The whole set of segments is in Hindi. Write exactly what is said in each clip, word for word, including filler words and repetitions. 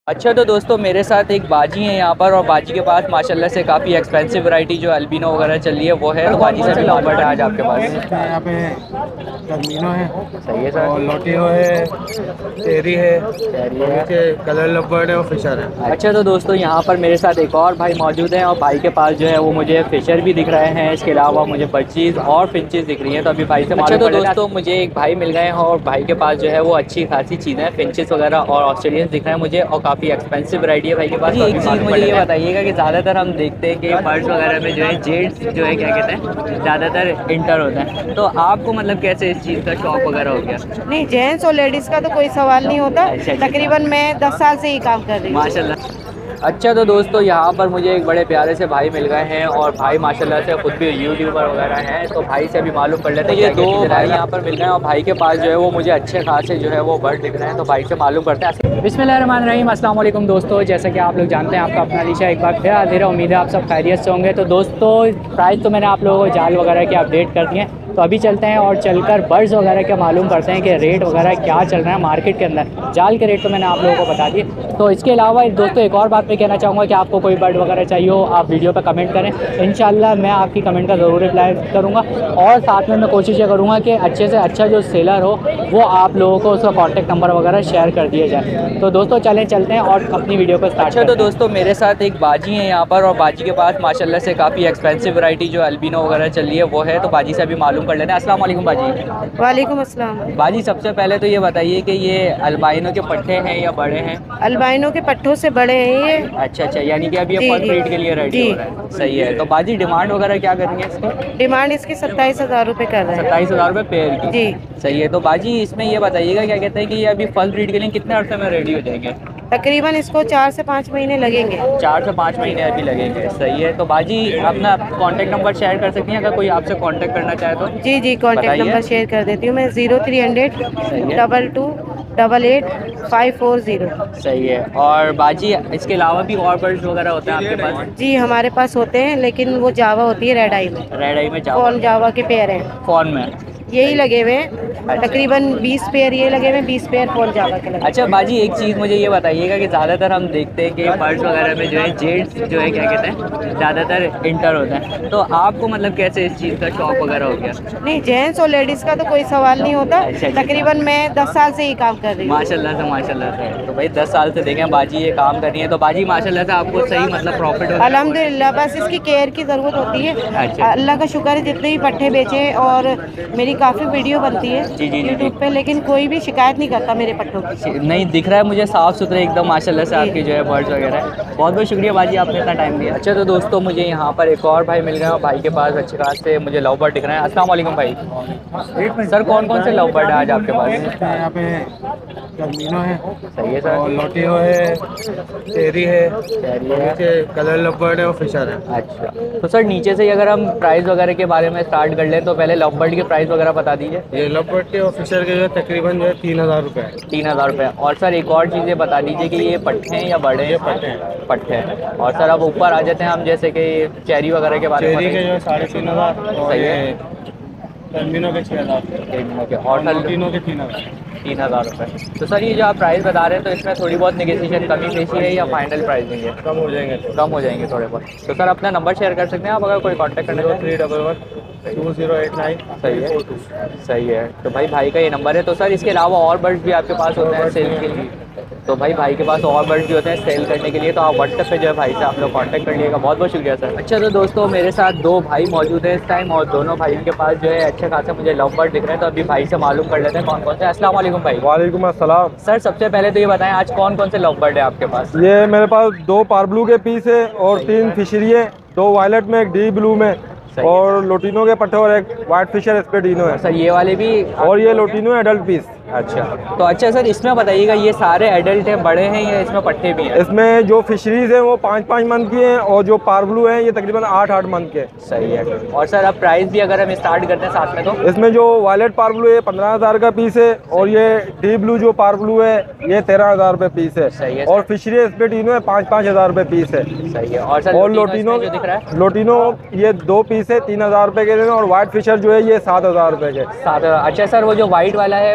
अच्छा तो दोस्तों मेरे साथ एक बाजी है यहाँ पर, और बाजी के पास माशाल्लाह से काफ़ी एक्सपेंसिव वैरायटी जो अल्बिनो वगैरह चल रही है वो है। तो बाजी से भी लॉबर्ट है आज आपके पास। यहाँ पे टर्मिनो है, सही है सर। और लोटिनो है, टेरी है, नीचे कलर लबर्ड है और फिशर है। अच्छा तो दोस्तों यहाँ पर मेरे साथ एक और भाई मौजूद हैं, और भाई के पास जो है वो मुझे फिशर भी दिख रहे हैं, इसके अलावा मुझे बर्चीज और फिंचेस दिख रही हैं। तो अभी भाई से अच्छा तो दोस्तों मुझे एक भाई मिल गए हैं, और भाई के पास जो है वो अच्छी खासी चीज़ें फिंचेस वगैरह और ऑस्ट्रेलियंस दिख रहे हैं मुझे, और काफ़ी एक्सपेंसिव वैरायटी है भाई के पास। तो एक चीज़ मुझे ये बताइएगा कि ज़्यादातर हम देखते हैं कि बर्ड्स वगैरह में जो है जेड्स जो है क्या कहते हैं ज़्यादातर इंटर होता है, तो आपको मतलब कैसे इस चीज़ का शौक वगैरह हो गया? नहीं, जेंट्स और लेडीज़ का तो कोई सवाल नहीं होता। तकरीबन मैं दस साल से ही काम कर रही हूँ माशाल्लाह। अच्छा तो दोस्तों यहाँ पर मुझे एक बड़े प्यारे से भाई मिल गए हैं, और भाई माशाल्लाह से खुद भी यूट्यूबर वगैरह हैं। तो भाई से अभी मालूम कर लेते हैं। ये दो भाई यहाँ पर मिल गए हैं, और भाई के पास जो है वो मुझे अच्छे खासे जो है वो बर्ड दिख रहे हैं। तो भाई से मालूम करते हैं। बिस्मिल्लाहिर्रहमानिर्रहीम, अस्सलाम वालेकुम दोस्तों। जैसा कि आप लोग जानते हैं, आपका अपना अलीशा एक बार फिर हाजिर है। उम्मीद है आप सब खैरियत से होंगे। तो दोस्तों प्राइस तो मैंने आप लोगों को जाल वगैरह की अपडेट कर दिए हैं, तो अभी चलते हैं और चलकर बर्ड्स वगैरह का मालूम करते हैं कि रेट वगैरह क्या चल रहा है मार्केट के अंदर। जाल के रेट तो मैंने आप लोगों को बता दिए। तो इसके अलावा दोस्तों एक और बात मैं कहना चाहूँगा कि आपको कोई बर्ड वगैरह चाहिए हो, आप वीडियो पे कमेंट करें, इंशाल्लाह मैं आपकी कमेंट का ज़रूर रिप्लाई करूँगा। और साथ में मैं कोशिश ये करूँगा कि अच्छे से अच्छा जो सेलर हो वो आप लोगों को उसका कॉन्टैक्ट नंबर वगैरह शेयर कर दिया जाए। तो दोस्तों चलें चलते हैं और अपनी वीडियो को स्टार्ट। अच्छा तो दोस्तों मेरे साथ एक बाजी है यहाँ पर, और बाजी के पास माशाल्लाह से काफ़ी एक्सपेंसिव वैरायटी जो अल्बिनो वगैरह चल रही है वो है। तो बाजी से अभी मालूम कर लेते हैं। अस्सलाम वालेकुम बाजी। वालेकुम अस्सलाम। बाजी सबसे पहले तो ये बताइए कि ये अल्बाइनो के पट्टे हैं या बड़े हैं? अल्बाइनो के पट्टों से बड़े हैं ये। अच्छा अच्छा, यानी कि अभी ये फल ब्रीड के लिए रेडी हो रहा है। सही है। तो बाजी डिमांड वगैरह क्या करेंगे इसकी? डिमांड इसकी सत्ताईस हज़ार रुपये कर रहे हैं। सत्ताईस हज़ार रुपये पेयर की? जी सही है। तो बाजी इसमें ये बताइएगा क्या कहते हैं कि ये अभी फल ब्रीड के लिए कितने अर्से में रेडी हो जाएंगे? तकरीबन इसको चार से पाँच महीने लगेंगे। चार से पाँच महीने अभी लगेंगे। सही है। तो बाजी अपना कॉन्टैक्ट नंबर शेयर कर सकती हैं अगर कोई आपसे कॉन्टैक्ट करना चाहे तो? जी जी, कॉन्टैक्ट नंबर शेयर कर देती हूँ मैं। Zero three hundred double two double eight five four zero. सही है। और बाजी इसके अलावा भी और बर्ड्स वगैरह होते हैं आपके पास? जी हमारे पास होते हैं, लेकिन वो जावा होती है रेड आई में। रेड आई में जावा? कौन जावा के पेयर हैं फोन में यही लगे हुए हैं। तकरीबन बीस पेयर ये लगे हुए हैं, बीस पेयर फोन जावा के लगे। अच्छा बाजी एक चीज़ मुझे ये बताइएगा कि ज़्यादातर हम देखते हैं कि बर्ड्स वगैरह में जो है जेड्स जो है क्या कहते हैं ज़्यादातर इंटर होता है, तो आपको मतलब कैसे इस चीज़ का शौक वगैरह हो गया? नहीं, जेंट्स और लेडीज़ का तो कोई सवाल नहीं होता। तकरीबन मैं दस साल से ही काम कर रही हूँ। माशाल्लाह से माशाल्लाह से। तो भाई दस साल से देखें बाजी ये काम कर रही है, तो बाजी माशाल्लाह से आपको सही मतलब प्रॉफिट हो? अल्हम्दुलिल्लाह, बस इसकी केयर की ज़रूरत होती है। अच्छा। अल्लाह का शुक्र है जितने भी पट्टे बेचे, और मेरी काफ़ी वीडियो बनती है जी जी यूट्यूब पे, लेकिन कोई भी शिकायत नहीं करता मेरे पट्टों की। नहीं दिख रहा है मुझे साफ़ सुथरे एकदम माशाल्लाह से आपके जो है बर्ड्स वगैरह। बहुत बहुत शुक्रिया बाजी आपने इतना टाइम दिया। अच्छा तो दोस्तों मुझे यहाँ पर एक और भाई मिल गए, और भाई के पास अच्छे खासे मुझे लव बर्ड दिख रहे हैं। अस्सलाम वालेकुम भाई। सर कौन कौन से लव बर्ड है आज आपके पास? यहाँ पे टर्मिनो है, सही है और सर। लोटिनो है, टेरी है, नीचे कलर लबर्ड है और फिशर है। अच्छा तो सर नीचे से ही अगर हम प्राइस वगैरह के बारे में स्टार्ट कर लें तो पहले लव बर्ड के प्राइस वगैरह बता दीजिए। ये लबर्ड के और फिशर के जो है तकरीबन जो है तीन हज़ार रुपये है। तीन हज़ार रुपये। और सर एक और चीज़ें बता दीजिए कि ये पट्टे हैं या बड़े हैं? पट्टे हैं। पट्टे हैं। और सर अब ऊपर आ जाते हैं हम, जैसे कि चेरी वगैरह के बारे में चेरी के जो है साढ़े तीन हज़ार, और सही ये है। टर्मिनो के छः हज़ार, बताइए। और सर लोटिनो के तीन हज़ार। तीन हज़ार रुपये। तो सर ये जो आप प्राइस बता रहे हैं तो इसमें थोड़ी बहुत नेगोशिएशन कमी पेशी है या फाइनल प्राइसिंग है? कम हो जाएंगे तो कम हो जाएंगे थोड़े बहुत। तो सर अपना नंबर शेयर कर सकते हैं आप अगर कोई कांटेक्ट करना चाहे? Three double one two zero eight nine. सही है सही है। तो भाई भाई का ये नंबर है। तो सर इसके अलावा और बर्ड्स भी आपके पास होते हैं सेल के लिए? तो भाई भाई के पास और बर्ड्स भी होते हैं सेल करने के लिए, तो आप व्हाट्सएप पे जो है भाई से आप लोग कांटेक्ट कर लीजिएगा। बहुत बहुत शुक्रिया सर। अच्छा तो दोस्तों मेरे साथ दो भाई मौजूद हैं इस टाइम, और दोनों भाइयों के पास जो है अच्छे खासा मुझे लव बर्ड दिख रहे हैं। तो अभी भाई से मालूम कर लेते हैं कौन कौन से। अस्सलाम वालेकुम भाई। वालेकुम अस्सलाम। सर सबसे पहले तो ये बताएं आज कौन कौन से लव बर्ड है आपके पास? ये मेरे पास दो पारब्लू के पीस है, और तीन फिशरी है, दो वायलेट में, एक डी ब्लू में, और लोटिनो के पट्टे, और एक वाइट फिशर स्पेडिनो है। सर ये वाले भी? और ये लोटिनो एडल्ट पीस। अच्छा तो अच्छा सर इसमें बताइएगा ये सारे एडल्ट हैं, बड़े हैं, या इसमें पट्टे भी हैं? इसमें जो फिशरीज हैं वो पाँच पाँच मंथ की हैं, और जो पारब्लू हैं ये तकरीबन आठ आठ मंथ के। सही है। और सर अब प्राइस भी अगर हम स्टार्ट करते हैं साथ में तो? इसमें जो वायलेट पारब्लू है पंद्रह हज़ार का पीस है, और ये डी ब्लू जो पारब्लू है ये तेरह हज़ार रुपये पीस है। सही है। और फिशरी स्पेडिनो है पाँच पाँच हज़ार रुपये पीस है। सही है। और सर और लोटिनो जो दिख रहा है? लोटिनो ये दो पीस है तीन हज़ार रुपये के, और व्हाइट फिशर जो है ये सात हज़ार रुपये के। सात। अच्छा सर वो जो वाइट वाला है वो ब्लैक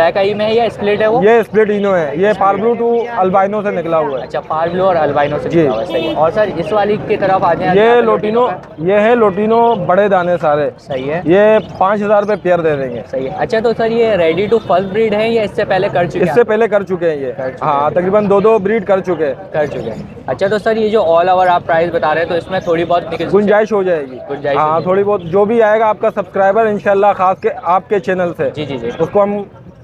ब्लैक आई में है या स्प्लिट है वो? ये स्प्लिट इनो है, ये पार्ब्लू टू अल्बाइनो से निकला हुआ है। अच्छा, पार्ब्लू और अल्बाइनो से निकला हुआ है, सही है। और सर इस वाली की तरफ आ जाए, ये लोटिनो, ये है लोटिनो बड़े दाने सारे, सही है। ये पाँच हजार रुपये पेयर दे देंगे, सही है। अच्छा तो सर ये रेडी टू फर्स्ट ब्रीड है या इससे पहले कर चुके हैं? इससे पहले कर चुके हैं ये, हाँ तकरीबन दो दो ब्रीड कर चुके हैं कर चुके हैं। अच्छा तो सर ये जो ऑल ओवर आप प्राइस बता रहे हैं तो इसमें थोड़ी बहुत गुंजाइश हो जाएगी, गुंजाइश हाँ थोड़ी बहुत, जो भी आएगा आपका सब्सक्राइबर इंशाल्लाह खास के आपके चैनल से, जी जी जी, उसको हम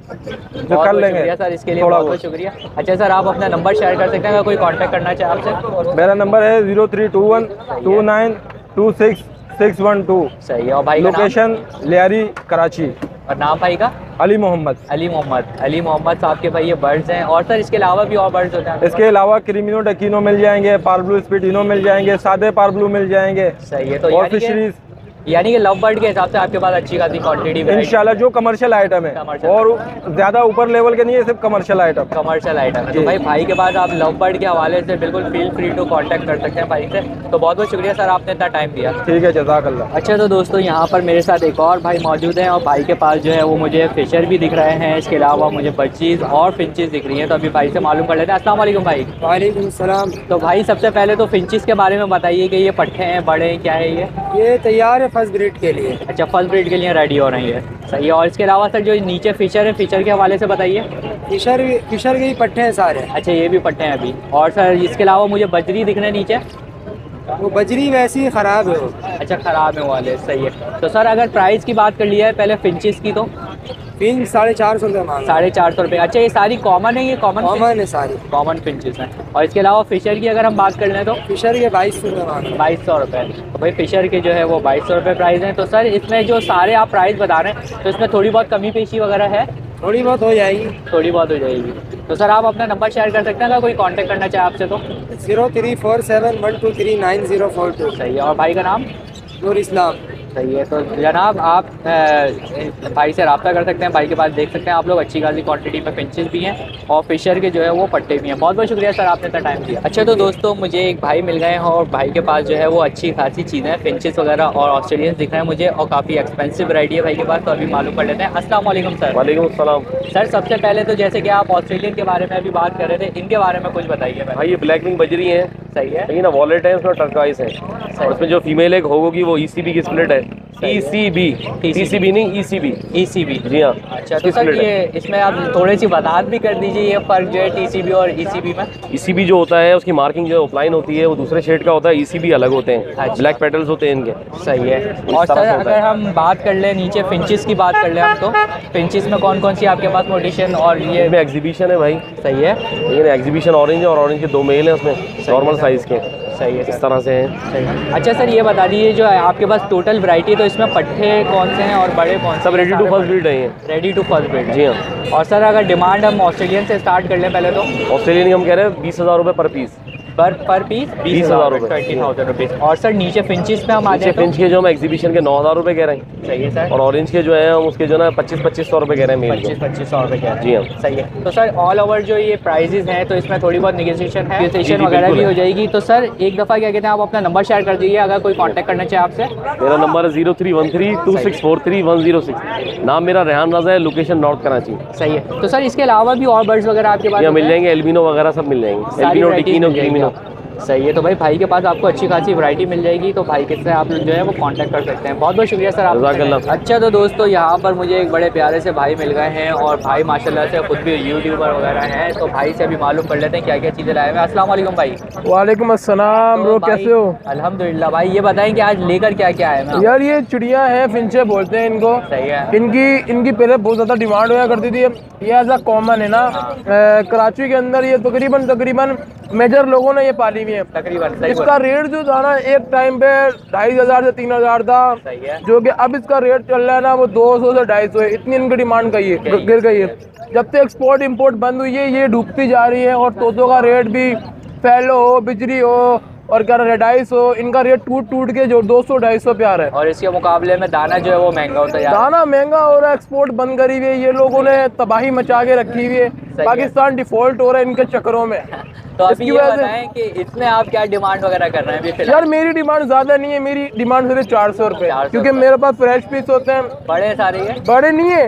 तो कर लेंगे सर, इसके लिए बहुत बहुत शुक्रिया। अच्छा सर आप अपना नंबर शेयर कर सकते हैं अगर कोई कांटेक्ट करना चाहे आपसे? मेरा नंबर है zero three two one two nine two six six one two. सही है। और भाई लोकेशन लियारी कराची। और नाम भाई का? अली मोहम्मद। अली मोहम्मद अली मोहम्मद साहब के भाई ये बर्ड्स हैं। और सर इसके अलावा भी और बर्ड्स होते हैं? इसके अलावा क्रीमिनो डकीनो मिल जाएंगे, पार्ब्लू स्पीडिनो मिल जाएंगे, सादे पार्ब्लू मिल जाएंगे। सही है। तो और फिशरीज यानी कि लव बर्ड के हिसाब से आपके पास अच्छी खासी क्वांटिटी इंशाल्लाह, जो कमर्शियल आइटम है और ज्यादा ऊपर लेवल के नहीं है, सिर्फ कमर्शियल आइटम कमर्शियल आइटम है। तो भाई भाई के पास आप लव बर्ड के हवाले से बिल्कुल फील फ्री टू कांटेक्ट कर सकते हैं भाई से। तो बहुत बहुत शुक्रिया सर, आपने इतना टाइम दिया। ठीक है, जज़ाकल्लाह। अच्छा तो दोस्तों यहाँ पर मेरे साथ एक और भाई मौजूद हैं और भाई के पास जो है वो मुझे फिशर भी दिख रहे हैं, इसके अलावा मुझे बच्चीज और फिंचेस दिख रही हैं। तो अभी भाई से मालूम कर लेते हैं। अस्सलाम वालेकुम भाई। वालेकुम सलाम। तो भाई सबसे पहले तो फिंचेस के बारे में बताइए कि ये पट्टे हैं, बड़े हैं, क्या है ये? ये तैयार है फर्स्ट ग्रेड के लिए। अच्छा, फर्स्ट ब्रीड के लिए रेडी हो रही है, सही है। और इसके अलावा सर जो नीचे फिशर है, फिशर के हवाले से बताइए। फिशर फिशर के ही पट्टे हैं सारे। अच्छा, ये भी पट्टे हैं अभी। और सर इसके अलावा मुझे बजरी दिख रहे हैं नीचे। वो बजरी वैसी ही ख़राब है वो। अच्छा, ख़राब है वाले, सही है। तो सर अगर प्राइस की बात कर लिया है पहले फिंचेस की, तो फिंच साढ़े चार सौ रुपये मांग साढ़े चार सौ रुपये। अच्छा, ये सारी कॉमन है? ये कॉमन कॉमन है सारी, कॉमन फिंचेस हैं। और इसके अलावा फिशर की अगर हम बात कर लें तो फिशर के बाईस सौ रुपये मांग बाईस सौ रुपये। तो भाई फिशर के जो है वो बाईस सौ रुपये प्राइस हैं। तो सर इसमें जो सारे आप प्राइस बता रहे हैं तो इसमें थोड़ी बहुत कमी पेशी वगैरह है? थोड़ी बहुत हो जाएगी। थोड़ी बहुत हो जाएगी। तो सर आप अपना नंबर शेयर कर सकते हैं अगर कोई कांटेक्ट करना चाहे आपसे तो? Zero three four seven one two three nine zero four two. सही है। और भाई का नाम? नूर इस्लाम। सही है। तो जनाब आप अ, भाई से रब्ता कर सकते हैं, भाई के पास देख सकते हैं आप लोग अच्छी खासी क्वांटिटी में फिंचेस भी हैं और फिशर के जो है वो पट्टे भी हैं। बहुत बहुत शुक्रिया सर, आपने इतना टाइम दिया। अच्छा तो दोस्तों मुझे एक भाई मिल गए हैं और भाई के पास जो है वो अच्छी खासी चीज़ें हैं, फिंचेस वगैरह और ऑस्ट्रेलियंस दिख रहे हैं मुझे और काफ़ी एक्सपेंसिव वैरायटी है भाई के पास। तो अभी मालूम कर लेते हैं। अस्सलाम वालेकुम सर। वालेकुम सलाम। सर सबसे पहले तो जैसे कि आप ऑस्ट्रेलियन के बारे में अभी बात कर रहे थे, इनके बारे में कुछ बताइए भाई। ये ब्लैक विंग बजरी है, सही है। लेकिन वॉलेट है, उसमें टर्काइस है। उसमें जो फीमेल एक होगी वो ईसीबी की स्प्लिट है। ईसीबी, टीसीबी नहीं, ईसीबी। ईसीबी, जी हाँ। अच्छा तो सर ये इसमें आप थोड़ी सी वजाहत भी कर दीजिए, ये फर्क जो है टीसीबी और ईसीबी में? ईसीबी जो होता है उसकी मार्किंग जो ऑफलाइन होती है वो दूसरे शेड का होता है, ईसीबी अलग होते हैं। अच्छा। ब्लैक पेटल्स होते हैं इनके। सही है। और सर अगर हम बात कर लें नीचे फिंचेस की बात कर लें हम, तो फिंचेस में कौन कौन सी आपके पास मोडिशन? और ये एग्जीबिशन है भाई। सही है। लेकिन एग्जीबिशन ऑरेंज है और ऑरेंज के दो मेल हैं उसमें, नॉर्मल साइज़ के। सही है, इस तरह से हैं। सही है। अच्छा सर ये बता दीजिए जो है आपके पास टोटल वैरायटी है तो इसमें पट्टे कौन से हैं और बड़े कौन से? सब रेडी टू फर्स्ट ब्रीड है ये। रेडी टू फर्स्ट ब्रीड, जी हाँ। और सर अगर डिमांड हम ऑस्ट्रेलियन से स्टार्ट कर लें पहले तो? ऑस्ट्रेलियन हम कह रहे हैं बीस हज़ार रुपये पर पीस। पर पर पीस बीस हज़ार रुपये, ट्वेंटी थाउजेंड रुपीज़। और सर नीचे फिंचेस पे हम आ जाए? फिंच के जो हम एग्जीबिशन के नौ हज़ार रुपये कह रहे हैं। सही है सर। और ऑरेंज के जो है हम उसके जो ना पच्चीस पच्चीस सौ रुपये कह रहे हैं। पच्चीस पच्चीस सौ रुपये कह रहे हैं, जी हाँ। सही है। तो सर ऑल ओवर जो ये प्राइजेज हैं तो इसमें थोड़ी बहुत निगोशिएशन है, निगोशिएशन वगैरह भी हो जाएगी। तो सर एक दफ़ा क्या कहते हैं आप अपना नंबर शेयर कर दीजिए अगर कोई कांटेक्ट करना चाहे आपसे। मेरा नंबर है zero three one three two six four three one zero six. नाम मेरा रेहान रज़ा है, लोकेशन नॉर्थ कराची। सही है। तो सर इसके अलावा भी और बर्ड्स वगैरह आपके पास यहाँ मिल जाएंगे, एल्बिनो वगैरह सब मिल जाएंगे। एल्बिनो, टिकिनो, क्रीमिनो। सही है। तो भाई भाई के पास आपको अच्छी खासी वैरायटी मिल जाएगी, तो भाई के से आप लोग जो है वो कांटेक्ट कर सकते हैं। बहुत बहुत शुक्रिया सर आप। अच्छा तो दोस्तों यहाँ पर मुझे एक बड़े प्यारे से भाई मिल गए हैं और भाई माशाल्लाह से खुद भी यूट्यूबर वगैरह हैं। तो भाई से अभी मालूम कर लेते हैं क्या क्या चीज़ें लाए हैं। अस्सलाम वालेकुम भाई। वालेकुम अस्सलाम ब्रो, कैसे हो? अल्हम्दुलिल्लाह। भाई ये बताएं कि आज लेकर क्या क्या है? यार ये चिड़िया है, फिंचे बोलते हैं इनको। सही है। इनकी इनकी पहले बहुत ज़्यादा डिमांड हुआ करती थी, ये ऐसा कॉमन है ना। कराची के अंदर ये तकरीबन तकरीबन मेजर लोगों ने ये पाली हुई है तकरीबन। इसका रेट जो था ना एक टाइम पे ढाई हजार से तीन हजार था, जो कि अब इसका रेट चल रहा है ना वो दो सौ से ढाई सौ है। इतनी इनकी डिमांड गई है, गिर गई है। जब से एक्सपोर्ट इंपोर्ट बंद हुई है ये डूबती जा रही है। और तोतों का रेट भी फैलो हो, बिजली हो और क्या रेडाइस हो, इनका रेट टूट टूट के जो दो सौ ढाई सौ प्यार है। और इसके मुकाबले में दाना जो है वो महंगा होता है। दाना महंगा हो रहा है, एक्सपोर्ट बंद करी हुई है, ये लोगों ने तबाही मचा के रखी हुई है। पाकिस्तान डिफॉल्ट हो रहा है इनके चक्करों में। तो अभी ये बताएं कि इसमें आप क्या डिमांड वगैरह कर रहे हैं? यार मेरी डिमांड ज्यादा नहीं है, मेरी डिमांड सिर्फ चार सौ रुपये, क्योंकि मेरे पास फ्रेश पीस होते हैं। बड़े सारे हैं? बड़े नहीं है,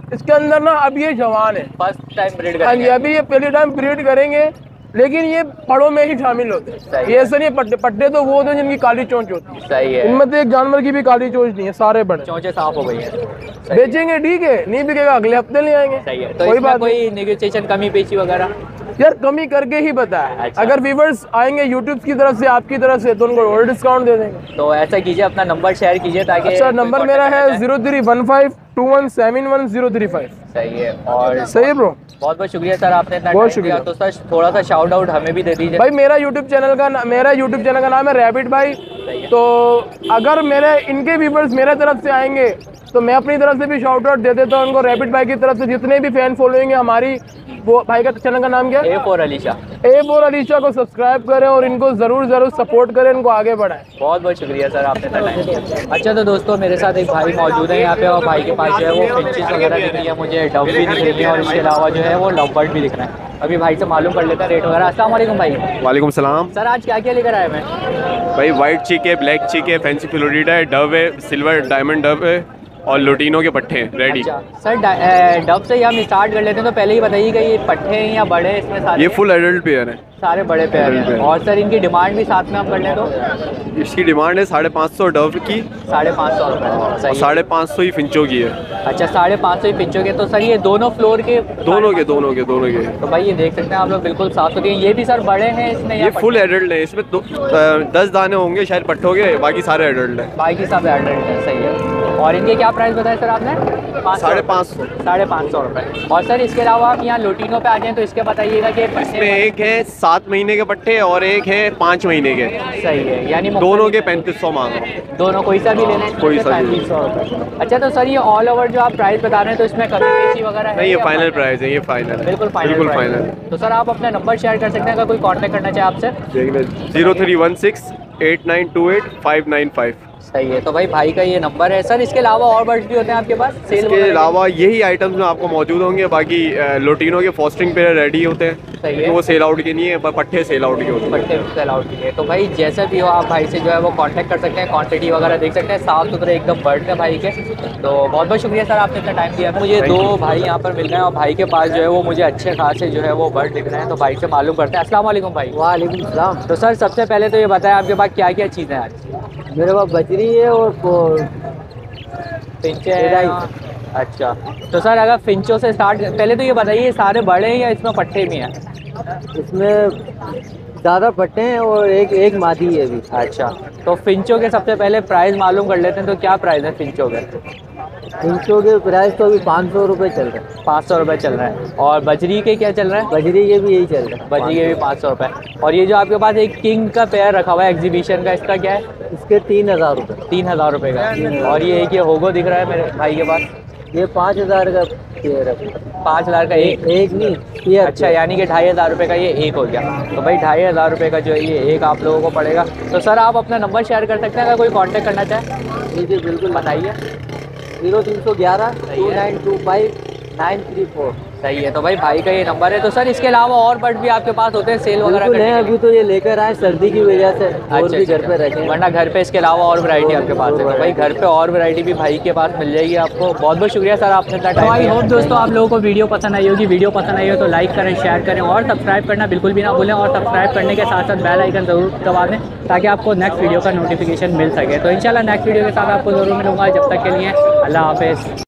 इसके अंदर ना अब ये जवान है, फर्स्ट टाइम ब्रीड हाँ जी, करेंगे। अभी ये पहली टाइम ब्रीड करेंगे, लेकिन ये पड़ों में ही शामिल होते हैं। सही ये ऐसा नहीं है, पट्टे पट्टे तो वो होते हैं जिनकी काली चोंच होती है, सही है, इनमें तो एक जानवर की भी काली चोंच नहीं है, सारे बड़े। चोंचे साफ हो गई है। सही है। बेचेंगे ठीक है, नहीं बिकेगा अगले हफ्ते ले आएंगे। सही है। तो कोई इसमें बात कोई नेगोशिएशन कमी पेशी वगैरह? यार कमी करके ही बताया। अच्छा। अगर व्यूवर्स आएंगे यूट्यूब की तरफ से, आपकी तरफ से, तो उनको और डिस्काउंट दे देंगे। तो ऐसा कीजिए, अपना नंबर शेयर कीजिए ताकि अच्छा, कोई नंबर contact मेरा करना है चाहे। Zero three one five two one seven one zero three five. सही है। और सही है ब्रो, बहुत बहुत शुक्रिया सर, आपने इतना बहुत टाइम दिया। शुक्रिया। तो सर थोड़ा सा शाउट आउट हमें भी दे दीजिए। भाई मेरा यूट्यूब चैनल का ना, मेरा यूट्यूब चैनल का नाम है रैबिट भाई। है। तो अगर मेरे इनके व्यूवर्स मेरे तरफ से आएंगे तो मैं अपनी तरफ से भी शाउट आउट दे देता हूँ उनको। रैबिट भाई की तरफ से जितने भी फैन फॉलोइंग है हमारी, वो भाई का चैनल का नाम क्या है? A for Alisha. A for Alisha को सब्सक्राइब करें और इनको ज़रूर ज़रूर सपोर्ट करें, इनको आगे बढ़ाएं। बहुत बहुत शुक्रिया सर, आपने इतना टाइम दिया। अच्छा तो दोस्तों, मेरे साथ एक भाई मौजूद है यहाँ पे, और भाई के पास जो है वो फिंचेस वगैरह दिख रही है, मुझे डव भी दिख रही है, और इसके अलावा जो है वो लव बर्ड भी दिख रहा है। अभी भाई से मालूम कर लेते हैं रेट वगैरह। अस्सलाम वालेकुम भाई। वालेकुम सलाम। सर आज क्या क्या लेकर आए मैं? भाई वाइट चीक है, ब्लैक चीक है, फैंसी फ्लोरिडा है, डव है, सिल्वर डायमंड डव है, और लोटिनो के पट्टे हैं रेडी। अच्छा सर, डब से ही हम स्टार्ट कर लेते हैं, तो पहले ही बताइए कि ये पट्टे हैं या बड़े हैं इसमें सारे? ये फुल एडल्ट पेयर है। सारे बड़े पैर Adult हैं। pair। और सर इनकी डिमांड भी साथ में हम कर लें तो? इसकी डिमांड है साढ़े पाँच सौ डव की, साढ़े पाँच सौ रुपये। और सही है। साढ़े पाँच सौ ही फिंचो की है। अच्छा, साढ़े पाँच सौ ही पिंचों के। तो सर ये दोनों फ्लोर के दोनों के दोनों के दोनों के तो भाई ये देख सकते हैं आप लोग, बिल्कुल साफ सुथरी हैं। ये भी सर बड़े हैं इसमें या ये फुल एडल्ट है। इसमें दो, अ, दस दाने होंगे शायद पट्टों के, बाकी सारे एडल्ट है। बाकी सब एडल्ट है। सही है। और इनके क्या प्राइस बताया सर आपने? पाँच सौ साढ़े पाँच सौ। साढ़े पाँच सौ रुपये। और सर इसके अलावा आप यहाँ लोटिनो पे आ जाएँ तो इसके बताइएगा कि इसमें एक है सात महीने के पट्टे और एक है पाँच महीने के। सही है, यानी दोनों के पैंतीस सौ मांग रहा हूँ। दोनों कोई सा भी लेना है, कोई सा भी। पैंतीस सौ रुपये। अच्छा तो सर ये ऑल ओवर जो आप प्राइस बता रहे हैं तो इसमें कमी पेशी वगैरह है? नहीं, ये या फाइनल प्राइस है, ये फाइनल है। बिल्कुल फाइनल बिल्कुल प्राइस है। फाइनल। तो सर आप अपना नंबर शेयर कर सकते हैं अगर कोई कांटेक्ट करना चाहे आपसे? देखिए zero three one six eight nine two eight five nine five. सही है। तो भाई भाई का ये नंबर है। सर इसके अलावा और बर्ड्स भी होते हैं आपके पास सेल इसके अलावा यही आइटम्स में आपको मौजूद होंगे। बाकी अ, लोटिनो के फॉस्टरिंग पे रेडी होते हैं, सही है। तो वो सेल आउट के नहीं है, पर पट्टे सेल आउट के होते हैं। पट्टे सेल आउट के लिए। तो भाई जैसे भी हो आप भाई से जो है वो कांटेक्ट कर सकते हैं, क्वांटिटी वगैरह देख सकते हैं, साफ सुथरे एकदम बर्ड है भाई के। तो बहुत बहुत शुक्रिया सर, आपने इतना टाइम दिया। मुझे दो भाई यहाँ पर मिल गए हैं और भाई के पास जो है वो मुझे अच्छे खासे जो है वो बर्ड दिख रहे हैं, तो भाई से मालूम करते हैं। अस्सलाम वालेकुम भाई। वालेकुम सलाम। तो सर सबसे पहले तो ये बताएं आपके पास क्या क्या चीज़ें हैं आज? मेरे पास बजरी है और फिंचे हैं। अच्छा तो सर अगर फिंचों से स्टार्ट, पहले तो ये बताइए ये सारे बड़े हैं या इसमें पट्टे भी हैं? इसमें ज़्यादा पट्टे हैं और एक एक मादी है अभी। अच्छा तो फिंचों के सबसे पहले प्राइस मालूम कर लेते हैं, तो क्या प्राइस है फिंचों के? फिंचों के प्राइस तो अभी पाँच सौ रुपये चल रहे हैं। पाँच सौ रुपये चल रहा है। और बजरी के क्या चल रहा है? बजरी के भी यही चल रहा है, बजरी के भी पाँच सौ रुपये। और ये जो आपके पास एक किंग का पेयर रखा हुआ है एग्जीबिशन का, इसका क्या है? इसके तीन हज़ार रुपये। तीन हज़ार रुपये का। और ये एक ये होगो दिख रहा है मेरे भाई के पास, ये पाँच हज़ार का पेयर है। पाँच हज़ार का एक? एक नहीं ये। अच्छा यानी कि ढाई हज़ार रुपये का ये एक हो गया। तो भाई ढाई हज़ार रुपये का जो है ये एक आप लोगों को पड़ेगा। तो सर आप अपना नंबर शेयर कर सकते हैं अगर कोई कांटेक्ट करना चाहे? जी जी बिल्कुल बताइए। जीरो तीन सौ ग्यारह two nine two five nine three four. सही है। तो भाई भाई का ये नंबर है। तो सर इसके अलावा और बर्ड भी आपके पास होते हैं सेल वगैरह बिल्कुल करने है, के लिए? अभी तो ये लेकर आए सर्दी की वजह से, और अच्छा, भी घर अच्छा, पे रखे हैं। वरना घर पे इसके अलावा और वैरायटी आपके पास है। तो भाई घर पे और वैरायटी भी भाई के पास मिल जाएगी आपको। बहुत बहुत शुक्रिया सर, आपने इतना टाइम। आई होप दोस्तों आप लोगों को वीडियो पसंद आई होगी। वीडियो पसंद आई हो तो लाइक करें, शेयर करें और सब्सक्राइब करना बिल्कुल भी ना भूलें। और सब्सक्राइब करने के साथ साथ बेल आइकन ज़रूर दबा दें ताकि आपको नेक्स्ट वीडियो का नोटिफिकेशन मिल सके। तो इंशाल्लाह नेक्स्ट वीडियो के साथ आपको ज़रूर मिलूंगा। जब तक के लिए अल्लाह हाफिज़।